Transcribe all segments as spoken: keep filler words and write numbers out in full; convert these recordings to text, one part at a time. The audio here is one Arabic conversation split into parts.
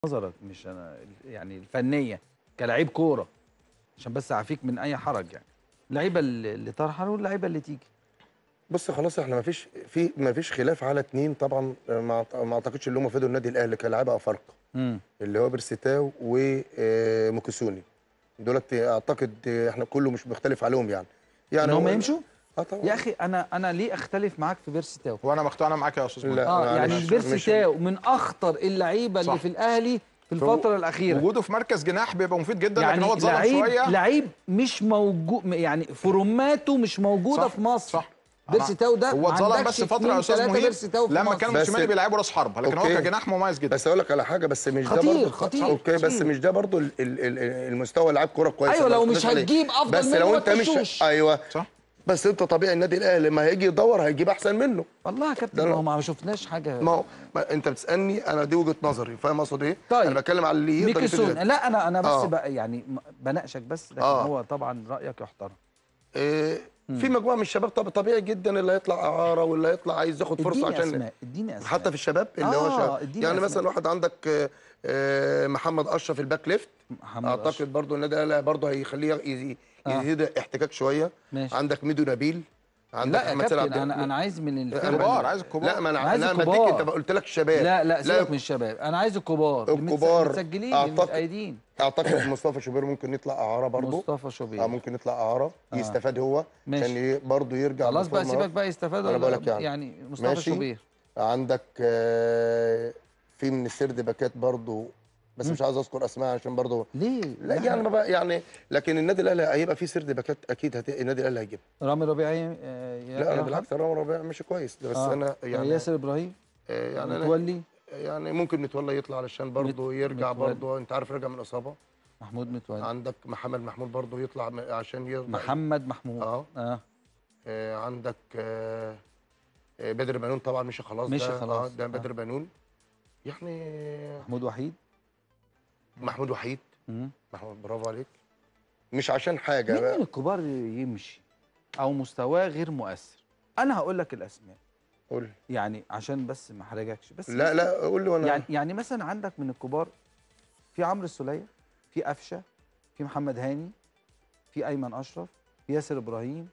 نظرك مش انا يعني الفنيه كلاعب كوره، عشان بس اعفيك من اي حرج. يعني اللعيبه اللي طرحه واللعيبه اللي تيجي. بص خلاص احنا ما فيش في ما فيش خلاف على اتنين طبعا. ما أعت- ما اعتقدش اللي هم فادوا النادي الاهلي كلاعيبه افارقه، امم اللي هو بيرسيتاو وموكيسوني. دولت اعتقد احنا كله مش مختلف عليهم يعني يعني ان هم هو يمشوا. اه طبعا. يا اخي انا انا ليه اختلف معاك في بيرسي تاو؟ وانا مقتنع معاك يا استاذ مهندس. لا اه يعني معلش بيرسي مش تاو من اخطر اللعيبه اللي صح. في الاهلي في الفتره الاخيره. وجوده في مركز جناح بيبقى مفيد جدا، يعني لكن هو اتظلم لعيب شويه. لعيب مش موجود، يعني فورماته مش موجوده صح في مصر. صح. بيرسي تاو ده هو ما اتظلم عندكش بس فتره يا استاذ اتنين تلاتة مهيب بيرسي تاو في لما مصر. كانوا بس- موسيماني بيلعبوا راس حربه، لكن هو أوكي. كجناح مميز جدا. بس اقول لك على حاجه، بس مش خطير، ده برضه خطير، اوكي خطير. بس مش ده برضه ال- ال- ال- المستوى لعيب كوره كويس. ايوه أنا لو ما مش اختلفش عليه. هتجيب افضل بس منه لو ما انت مش تخشوش. ايوه صح. بس انت طبيعي النادي الاهلي لما هيجي يدور هيجيب احسن منه. والله يا ده كابتن أنا- ما هو ما شفناش حاجه. ما هو ما انت بتسالني، انا دي وجهه نظري، فاهم اقصد ايه؟ طيب انا بتكلم على اللي يقدر ميكيسون، يفيد. لا انا انا بس آه. بقى يعني م- بناقشك بس، لكن آه. هو طبعا رايك يحترم. إيه في مجموعه من الشباب طب طبيعي جدا اللي هيطلع اعاره واللي هيطلع عايز ياخد فرصه اديني عشان اسماء، اديني اسماء حتى في الشباب اللي آه، هو شباب. اديني يعني أسماء. مثلا واحد عندك آه، آه، محمد اشرف الباك ليفت. محمد اعتقد أشرف. برضو النادي الاهلي برضو هيخليه يزي- آه. يزيد احتكاك شويه. ماشي. عندك ميدو نبيل، عندك لا يا محمد سيد كابتن عبد انا انا عايز من الفرقه. الكبار، عايز الكبار. لا ما انا أنا عايز لا ما اديك، الكبار. انت قلت لك الشباب. لا لا سيبك من الشباب، انا عايز الكبار اللي متس- الكبار متسجلين اللي أعتقد- متأيدين. اعتقد مصطفى شوبير ممكن يطلع اعاره برضو. مصطفى شوبير اه ممكن يطلع اعاره آه. يستفاد هو ماشي. عشان ي- برضو يرجع خلاص بقى بالفورمة. سيبك بقى يستفاد. أنا ولا- بقولك يعني. يعني مصطفى ماشي. شوبير. عندك آه، في من السرد باكات برضو، بس مم. مش عايز اذكر اسماء عشان برضو ليه؟ لا يعني ما بقى يعني. لكن النادي الاهلي هيبقى فيه سرد باكات اكيد هت... النادي الاهلي هيجيبها. رامي ربيعي آه يا- لا انا يا بالعكس رامي ربيع ماشي كويس بس آه. انا يعني ياسر ابراهيم آه، يعني أنا متولي يعني ممكن متولى يطلع علشان برضو مت- يرجع متولي. برضو، انت عارف رجع من اصابه. محمود متولي. عندك محمد محمود برضو يطلع م- عشان يرجع. محمد محمود اه, اه آه عندك آه آه، بدر بنون طبعا مشي خلاص. مشي ده خلاص. آه ده آه. بدر بنون يعني. محمود وحيد. محمود وحيد. مم. محمود برافو عليك. مش عشان حاجه مين بقى. من الكبار يمشي او مستواه غير مؤثر؟ انا هقول لك الاسماء قول. يعني عشان بس ما احرجكش، بس لا لا قول لي وانا يعني يعني مثلا عندك من الكبار في عمرو السوليه، في قفشه، في محمد هاني، في ايمن اشرف، في ياسر ابراهيم،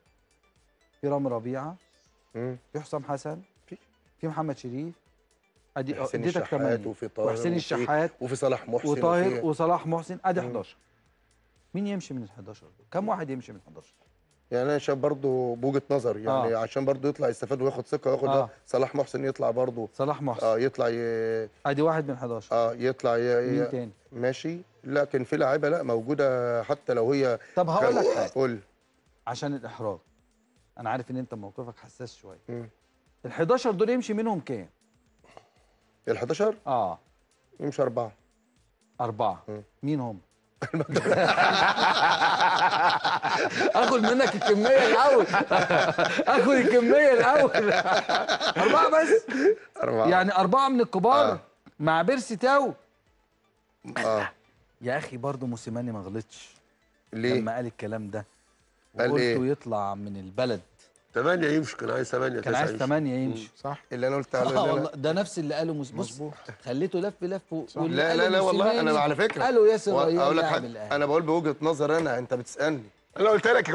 في رامي ربيعه، مم. في حسام حسن، في في محمد شريف. ادي حسين اديتك الشحات ثمانية، وفي طاهر وحسين وفي- الشحات وفي صلاح محسن وطاهر وفي وصلاح محسن، ادي مم. حداشر. مين يمشي من ال حداشر دول؟ كم واحد يمشي من حداشر؟ يعني انا شايف برضه بوجهه نظر يعني آه. عشان برضه يطلع يستفاد وياخد ثقه وياخد آه. صلاح محسن يطلع برضه. صلاح محسن اه يطلع ي... ادي واحد من حداشر. اه يطلع ي... مين ي... تاني؟ ماشي. لكن في لعيبه لا موجوده حتى لو هي. طب هقول لك حاجه قول. عشان الاحراج، انا عارف ان انت موقفك حساس شويه. مم. ال حداشر دول يمشي منهم كام؟ ال حداشر اه يمشي اربعه. اربعه. مم. مين هم؟ اخد منك الكميه الاول. اخد الكميه الاول. اربعه بس. اربعه يعني اربعه من الكبار آه. مع بيرسي تاو. اه يا اخي برضه موسيماني ما غلطش ليه؟ لما قال الكلام ده قال وقلته إيه؟ يطلع من البلد. ثمانية يمشي، كان عايز ثمانية كان عايز ثمانية يمشي. صح. اللي انا قلت عليه. اه لا والله لا ده نفس اللي قاله موس. بص مظبوط. خليته لف لف واللي لا قاله لا, لا والله موسيماني انا على فكره قالوا ياسر و- ريان اقول لك لاعب حاجه، الأهلي. انا بقول بوجهه نظر انا، انت بتسالني. انا قلت لك